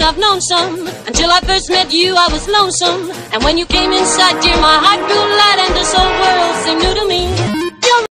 I've known some. Until I first met you, I was lonesome. And when you came inside, dear, my heart grew light and this whole world seemed new to me.